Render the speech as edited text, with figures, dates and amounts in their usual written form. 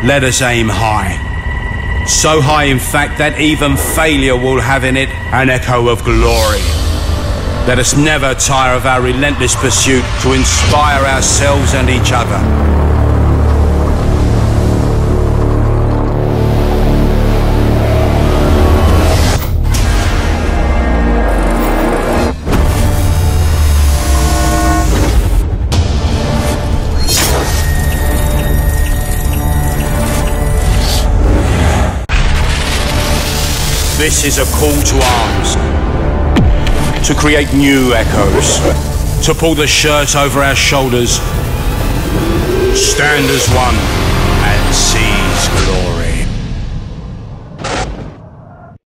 let us aim high. So high, in fact, that even failure will have in it an echo of glory. Let us never tire of our relentless pursuit to inspire ourselves and each other. This is a call to arms, to create new echoes, to pull the shirt over our shoulders, stand as one and see